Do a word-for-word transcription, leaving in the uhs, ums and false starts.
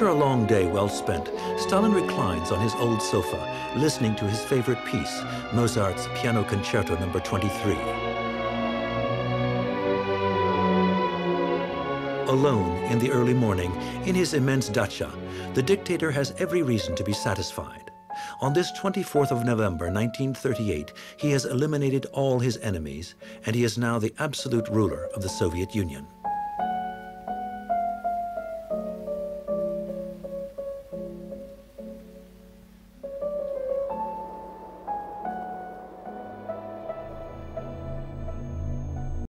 After a long day well spent, Stalin reclines on his old sofa, listening to his favorite piece, Mozart's Piano Concerto number twenty-three. Alone in the early morning, in his immense dacha, the dictator has every reason to be satisfied. On this twenty-fourth of November, nineteen thirty-eight, he has eliminated all his enemies, and he is now the absolute ruler of the Soviet Union.